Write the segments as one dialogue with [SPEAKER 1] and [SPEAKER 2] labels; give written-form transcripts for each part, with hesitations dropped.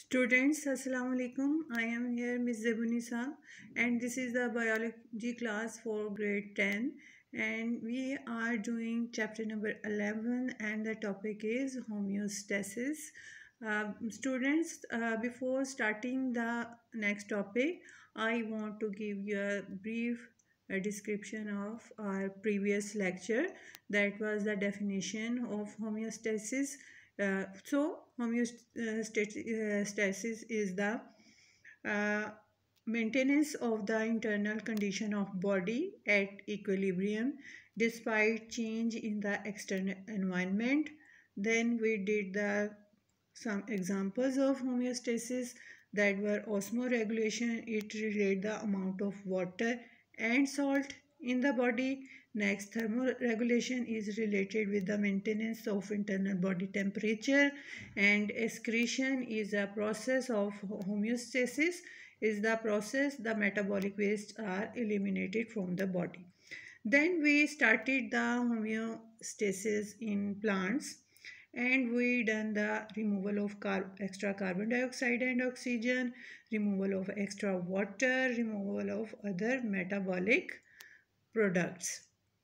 [SPEAKER 1] Students, Assalamu alaikum. I am here, Ms. Zebunisa, and this is the biology class for grade 10. And we are doing chapter number 11, and the topic is homeostasis. Students, before starting the next topic, I want to give you a brief description of our previous lecture. That was the definition of homeostasis. Homeostasis is the uh, maintenance of the internal condition of body at equilibrium despite change in the external environment. Then we did some examples of homeostasis that were osmoregulation. It relates the amount of water and salt in the body. Next, thermoregulation is related with the maintenance of internal body temperature, and excretion is a process of homeostasis is the process the metabolic wastes are eliminated from the body. Then we started the homeostasis in plants, and we done the removal of extra carbon dioxide and oxygen, removal of extra water, removal of other metabolic products.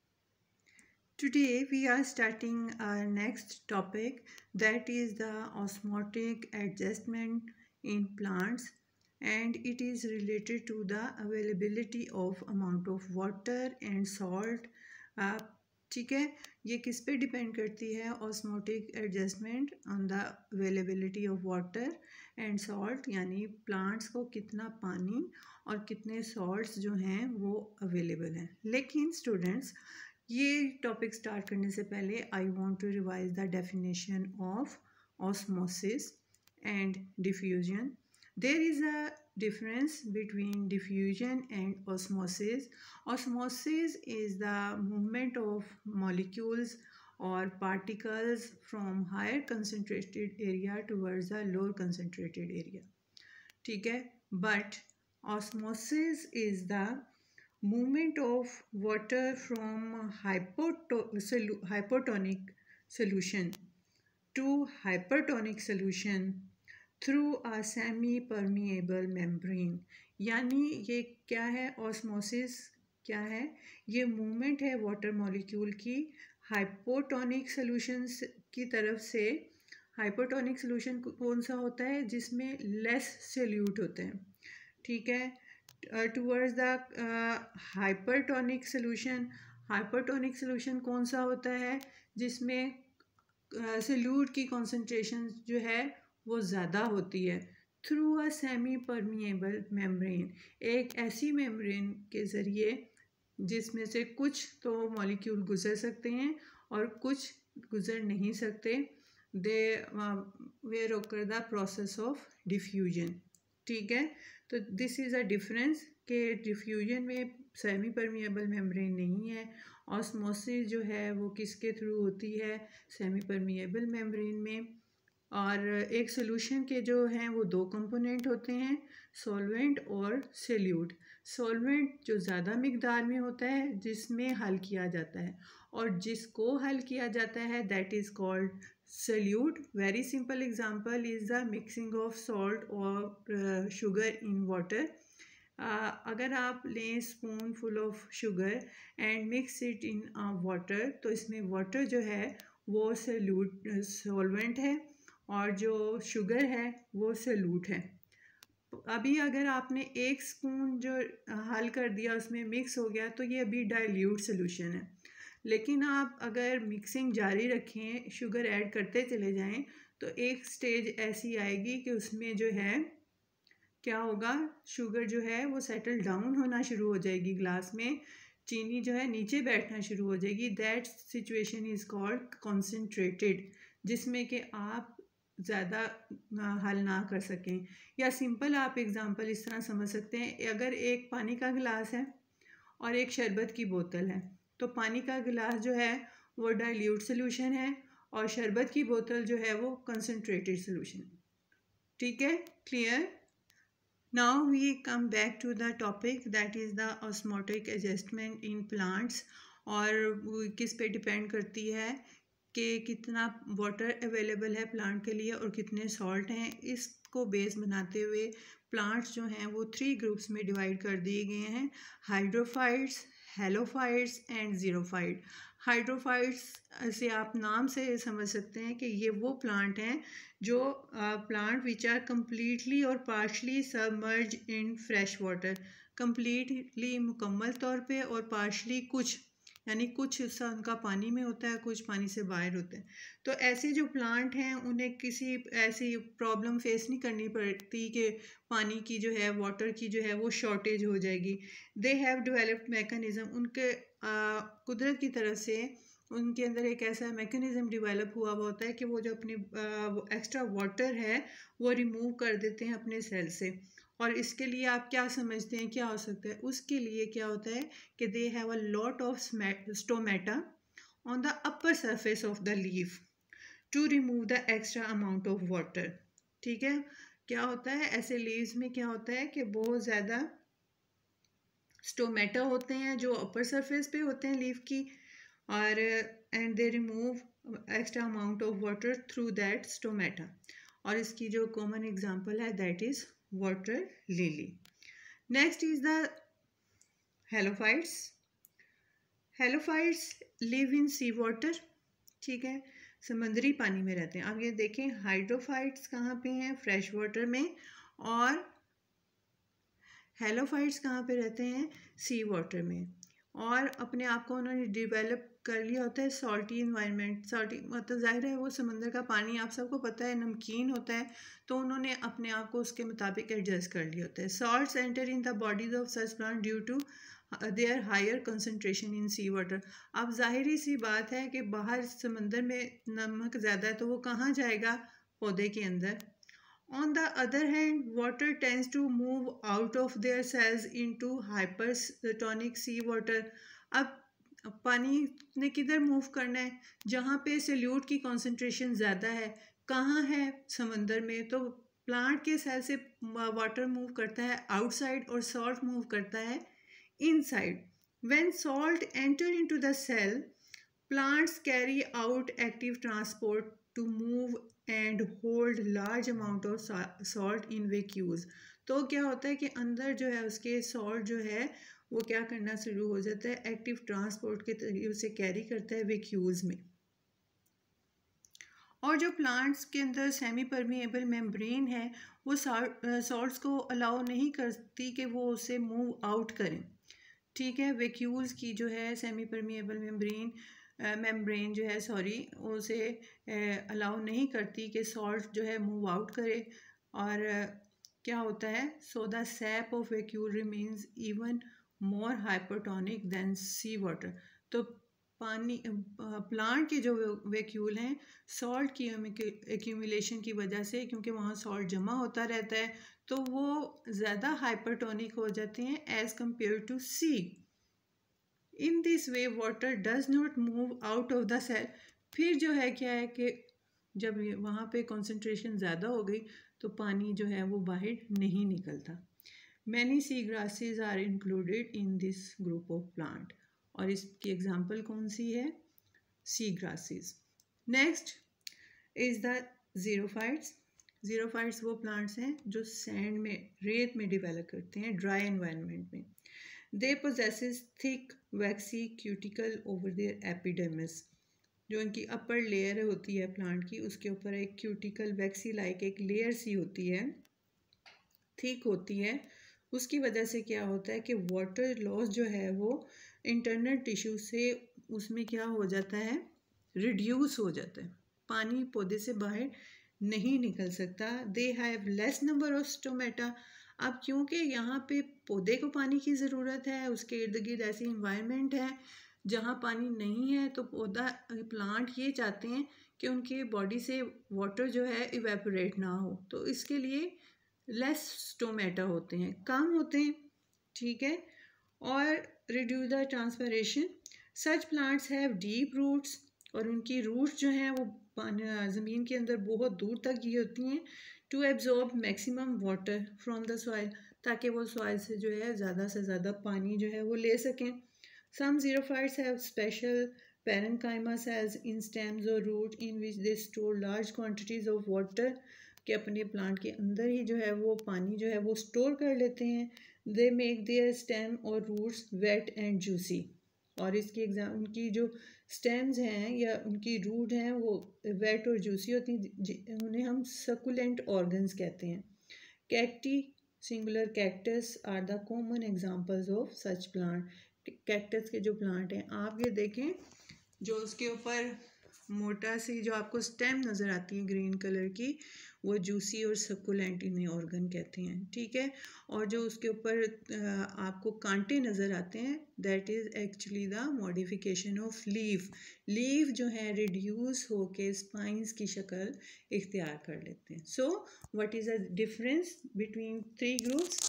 [SPEAKER 1] Today we are starting our next topic, that is the osmotic adjustment in plants, and it is related to the availability of amount of water and salt. ठीक है, ये किस पे depend करती है? Osmotic adjustment on the availability of water and salt, यानी plants को कितना पानी और कितने सॉल्ट्स जो हैं वो अवेलेबल हैं. लेकिन स्टूडेंट्स, ये टॉपिक स्टार्ट करने से पहले I want to revise the definition of osmosis and diffusion. There is a difference between diffusion and osmosis. Osmosis is the movement of molecules or particles from higher concentrated area towards the lower concentrated area. ठीक है, but osmosis is the movement of water from hypotonic solution to hypertonic solution through a semi permeable membrane. यानी ये क्या है? Osmosis क्या है? ये movement है वाटर मॉलिक्यूल की हाइपोटोनिक सॉल्यूशंस की तरफ से. हाइपोटोनिक सॉल्यूशन कौन सा होता है? जिसमें लेस सोल्यूट होते हैं. ठीक है, towards the hypertonic solution. Hypertonic solution कौन सा होता है? जिसमें सोल्यूट की कॉन्सेंट्रेशन जो है वो ज़्यादा होती है. Through a semi permeable membrane, एक ऐसी मेम्ब्रेन के ज़रिए जिसमें से कुछ तो मॉलिक्यूल गुजर सकते हैं और कुछ गुजर नहीं सकते. They where occur the process of diffusion. ठीक है, तो दिस इज़ अ डिफरेंस कि डिफ्यूजन में सेमी परमिएबल मेम्ब्रेन नहीं है. ऑस्मोसिस जो है वो किसके थ्रू होती है? सेमी परमिएबल मेम्ब्रेन में. और एक सोल्यूशन के जो हैं वो दो कंपोनेंट होते हैं, सॉल्वेंट और सोल्यूट. सॉल्वेंट जो ज़्यादा मिकदार में होता है जिसमें हल किया जाता है, और जिसको हल किया जाता है that is called solute. Very simple example is the mixing of salt और शुगर इन वाटर. अगर आप लें spoon full of sugar and mix it in water, तो इसमें वाटर जो है वो सॉल्वेंट है और जो शुगर है वो सोल्यूट है. अभी अगर आपने एक स्पून जो हल कर दिया उसमें मिक्स हो गया तो ये अभी डाइल्यूट सोल्यूशन है. लेकिन आप अगर मिक्सिंग जारी रखें, शुगर ऐड करते चले जाएं, तो एक स्टेज ऐसी आएगी कि उसमें जो है क्या होगा? शुगर जो है वो सेटल डाउन होना शुरू हो जाएगी ग्लास में. चीनी जो है नीचे बैठना शुरू हो जाएगी. That situation is called concentrated, जिसमें कि आप ज़्यादा हल ना कर सकें. या सिंपल आप एग्ज़ाम्पल इस तरह समझ सकते हैं, अगर एक पानी का गिलास है और एक शरबत की बोतल है, तो पानी का गिलास जो है वो डाइल्यूट सोल्यूशन है और शरबत की बोतल जो है वो कंसनट्रेटेड सोल्यूशन. ठीक है, clear? Now we come back to the topic, that is the osmotic adjustment in plants. और वो किस पे डिपेंड करती है? कि कितना वाटर अवेलेबल है प्लांट के लिए और कितने सॉल्ट हैं, इसको बेस बनाते हुए प्लांट्स जो हैं वो 3 ग्रुप्स में डिवाइड कर दिए गए हैं, hydrophytes, halophytes and xerophyte. Hydrophytes से आप नाम से समझ सकते हैं कि ये वो प्लांट हैं जो प्लांट विच आर कम्प्लीटली और partially submerge in fresh water, completely मुकम्मल तौर पे और पार्शली कुछ यानी कुछ हिस्सा उनका पानी में होता है, कुछ पानी से बाहर होता है। तो ऐसे जो प्लांट हैं उन्हें किसी ऐसी प्रॉब्लम फेस नहीं करनी पड़ती कि पानी की जो है, वाटर की जो है वो शॉर्टेज हो जाएगी। दे हैव डेवलप्ड मैकेनिज़्म, उनके कुदरत की तरफ से उनके अंदर एक ऐसा मैकेनिज़्म डेवलप हुआ होता है कि वो जो अपनी एक्स्ट्रा वाटर है वो रिमूव कर देते हैं अपने सेल से। और इसके लिए आप क्या समझते हैं क्या हो सकता है? उसके लिए क्या होता है कि they have a lot of stomata on the upper surface of the leaf to remove the extra amount of water. ठीक है, क्या होता है ऐसे लीव्स में, क्या होता है कि बहुत ज़्यादा स्टोमेटा होते हैं जो अपर सरफेस पे होते हैं लीफ की, और and they remove extra amount of water through that stomata. और इसकी जो कॉमन एग्जांपल है that is water lily. Next is the halophytes. Halophytes live in sea water, ठीक है, समंदरी पानी में रहते हैं। अब ये देखें हाइड्रोफाइट्स कहाँ पे हैं, फ्रेश वाटर में, और हेलोफाइट्स कहाँ पे रहते हैं, सी वाटर में। और अपने आप को उन्होंने डिवेलप कर लिया होता है सॉल्टी इन्वायरमेंट। सॉल्टी मतलब ज़ाहिर है वो समंदर का पानी आप सबको पता है नमकीन होता है, तो उन्होंने अपने आप को उसके मुताबिक एडजस्ट कर लिया होता है। Salts enter in the bodies of such plant due to their higher concentration in sea water. अब जाहिर सी बात है कि बाहर समंदर में नमक ज़्यादा है तो वो कहाँ जाएगा, पौधे के अंदर। On the other hand, water tends to move out of their cells into hypertonic sea water. अब पानी ने किधर मूव करना है, जहाँ पे सल्यूट की कॉन्सेंट्रेशन ज़्यादा है, कहाँ है, समंदर में। तो प्लांट के सेल से वाटर मूव करता है आउटसाइड और सॉल्ट मूव करता है inside. When salt enter into the cell, plants carry out active transport to move and hold large amount of salt in vacuoles। तो क्या होता है कि अंदर जो है उसके सॉल्ट जो है वो क्या करना शुरू हो जाता है, एक्टिव ट्रांसपोर्ट के तरीके से कैरी करता है वैक्यूल्स में। और जो प्लांट्स के अंदर सेमी परमिएबल मेम्ब्रेन है वो सॉल्ट्स को अलाउ नहीं करती कि वो उसे मूव आउट करें। ठीक है, वैक्यूल्स की जो है सेमी परमिएबल मेम्ब्रेन जो है उसे अलाउ नहीं करती कि सॉल्ट जो है मूव आउट करे। और क्या होता है, so the sap of vacuole remains even more hypertonic than sea water. तो पानी प्लांट के जो वैक्यूल हैं सॉल्ट की एक्यूमुलेशन की वजह से, क्योंकि वहाँ सॉल्ट जमा होता रहता है, तो वो ज़्यादा हाइपरटोनिक हो जाते हैं as compare to sea. In this way water does not move out of the cell. फिर जो है क्या है कि जब वहाँ पे कंसंट्रेशन ज़्यादा हो गई तो पानी जो है वो बाहर नहीं निकलता। Many sea grasses are included in this group of plant. और इसकी एग्जांपल कौन सी है, sea grasses. Next is the xerophytes. Xerophytes वो प्लांट्स हैं जो सैंड में, रेत में डिवेलप करते हैं, ड्राई एनवायरनमेंट में। They possesses thick waxy cuticle over their epidermis. जो इनकी अपर लेयर होती है प्लांट की, उसके ऊपर एक क्यूटिकल वैक्सी लाइक एक लेयर सी होती है, थिक होती है। उसकी वजह से क्या होता है कि वाटर लॉस जो है वो इंटरनल टिश्यू से उसमें क्या हो जाता है, रिड्यूस हो जाता है, पानी पौधे से बाहर नहीं निकल सकता। They have less number of stomata. अब क्योंकि यहाँ पे पौधे को पानी की ज़रूरत है, उसके इर्द गिर्द ऐसी इन्वायरमेंट है जहाँ पानी नहीं है, तो प्लांट ये चाहते हैं कि उनके बॉडी से वाटर जो है इवेपोरेट ना हो, तो इसके लिए लेस स्टोमेटा होते हैं, कम होते हैं। ठीक है, और reduce the transpiration. Such plants have deep roots, और उनकी रूट्स जो हैं वो ज़मीन के अंदर बहुत दूर तक ये होती हैं, to absorb maximum water from the soil, ताकि वो सॉइल से जो है ज़्यादा से ज़्यादा पानी जो है वो ले सकें। Some xerophytes have special Parenchyma cells in stems or root in which they store large quantities of water, कि अपने प्लांट के अंदर ही जो है वो पानी जो है वो स्टोर कर लेते हैं. दे मेक देयर स्टेम और रूट्स वेट एंड जूसी. और इसकी एग्जाम उनकी जो स्टेम्स हैं या उनकी रूट हैं वो वेट और जूसी होती हैं, उन्हें हम सकुलेंट ऑर्गन्स कहते हैं. Cacti singular cactus are the common examples of such plant. Cactus के जो प्लांट हैं आप ये देखें, जो उसके ऊपर मोटा सी जो आपको स्टेम नज़र आती है ग्रीन कलर की, वो जूसी और सकुलेंट इन्हें ऑर्गन कहते हैं. ठीक है. और जो उसके ऊपर आपको कांटे नज़र आते हैं, that is actually the modification of leaf. Leaf जो है रिड्यूस होके स्पाइंस की शक्ल इख्तियार कर लेते हैं. So what is the difference between three groups?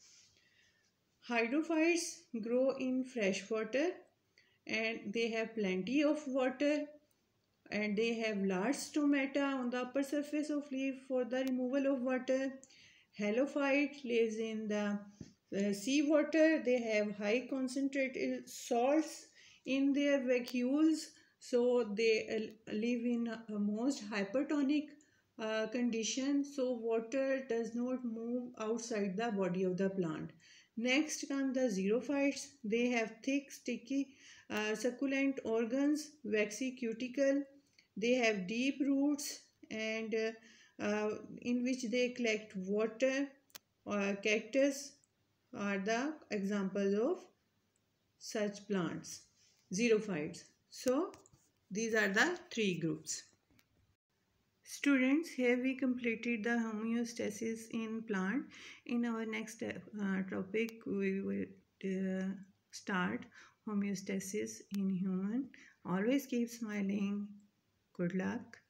[SPEAKER 1] Hydrophytes grow in fresh water and they have plenty of water, and they have large stomata on the upper surface of leaf for the removal of water. Halophyte lives in the sea water. They have high concentrated salts in their vacuoles, so they live in a most hypertonic condition, so water does not move outside the body of the plant. Next come the xerophytes. They have thick, sticky, succulent organs, waxy cuticle. They have deep roots and in which they collect water. Cactus are the examples of such plants, xerophytes. So these are the three groups. Students, here we completed the homeostasis in plant. In our next topic, we will start homeostasis in human. Always keep smiling. Good luck.